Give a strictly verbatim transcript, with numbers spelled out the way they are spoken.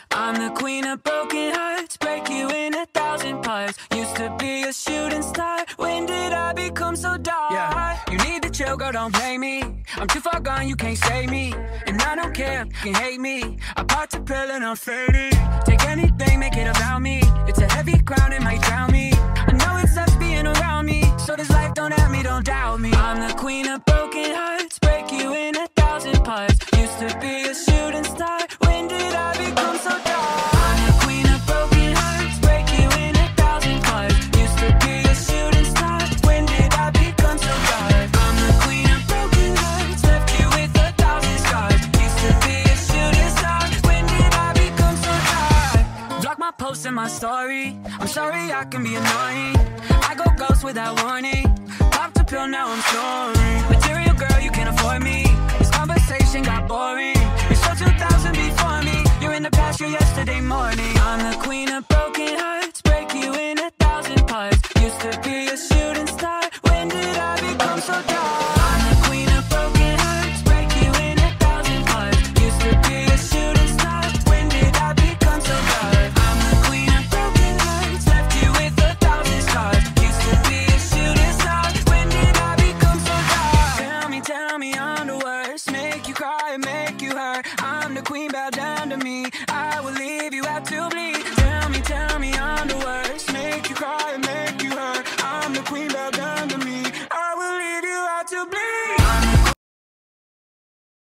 I'm the queen of broken hearts, break you in a thousand parts. Used to be a shooting star, when did I become so dark? Yeah, you need to chill, girl, don't blame me. I'm too far gone, you can't save me. And I don't care, you can hate me. I pop the pill and I'm faded. Take anything, make it about me. It's a heavy crown, it might drown me. I know it sucks being around me, so this life don't have me, don't doubt me. I'm the queen of broken hearts, break you in a thousand parts. Used to be a shooting star, when did I become so dark? I'm the queen of broken hearts, break you in a thousand parts. Used to be a shooting star, when did I become so dark? I'm the queen of broken hearts, left you with a thousand scars. Used to be a shooting star, when did I become so dark? Block my posts and my story, I'm sorry I can be annoying. I go ghost without warning, popped a pill, now I'm soaring. Material girl, you can't afford me, this conversation got boring. You're so two thousand before me, you're in the past, you're yesterday morning. I'm the queen of broken hearts, break you in a thousand parts. Used to be a shooting star, when did I become so dark? I'm the queen of broken hearts, break you in a thousand parts. Used to be a shooting star, when did I become so dark? I'm the queen of broken hearts, left you with a thousand scars. Used to be a shooting star, when did I become so dark? Tell me, tell me I'm the worst, make you cry, make you hurt. I'm the queen, bow down to me, I will leave you out to bleed. Tell me, tell me I'm